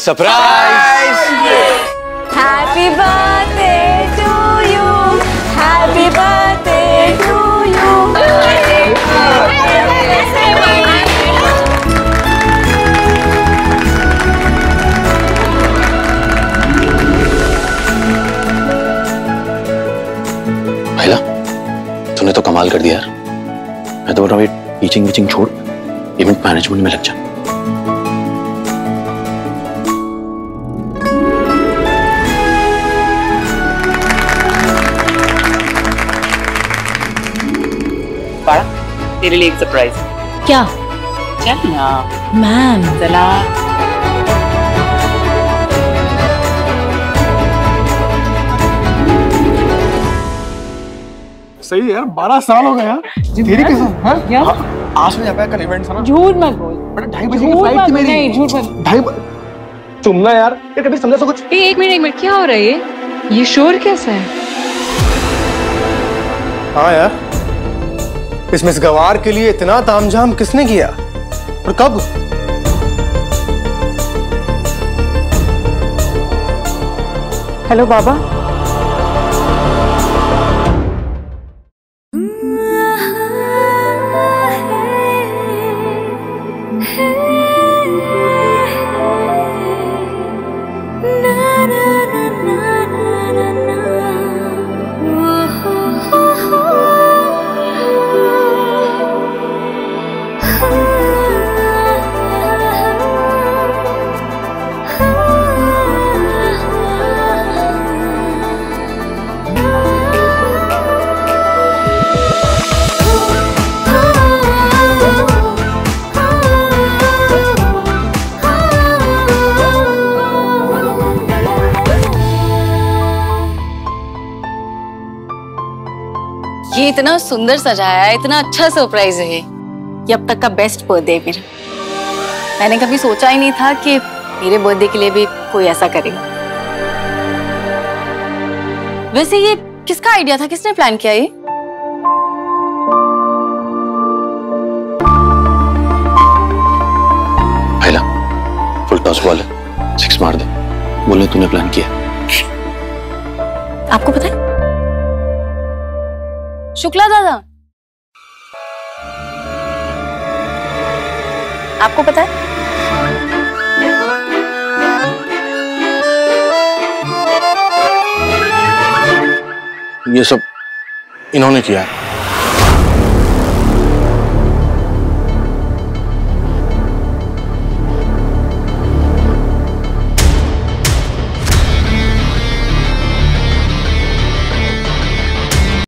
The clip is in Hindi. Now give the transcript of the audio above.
Surprise. Happy birthday to you, happy birthday to you. महिला, तूने तो कमाल कर दिया यार। मैं तो बोल रहा हूँ ये टीचिंग वीचिंग छोड़, इवेंट मैनेजमेंट में लग जा। बाड़ा, तेरे लिए एक सरप्राइज। क्या? चल ना मैम। चला। सही है यार, 12 साल हो गए यार। तेरी कसम। आज में जाता है, कल इवेंट था ना। झूठ मत बोल। बेटा 2:30 बजे की फ्लाइट थी मेरी। नहीं झूठ मत। 2:30 तुम ना यार कभी समझा सो कुछ। एक मिनट क्या हो रहा है ये शोर कैसा है? हाँ यार, इस मिस गवार के लिए इतना तामझाम किसने किया और कब? हेलो बाबा। ये इतना सुंदर सजाया है, इतना अच्छा सरप्राइज है ये अब तक का बेस्ट बर्थडे है मेरा। मैंने कभी सोचा ही नहीं था कि मेरे बर्थडे के लिए भी कोई ऐसा करेगा। वैसे ये किसका आइडिया था, किसने प्लान किया ये? महिला, फुल टॉस बॉल है, 6 मार दे। बोले तूने प्लान किया। आपको पता है शुक्ला दादा, आपको पता है ये सब इन्होंने किया।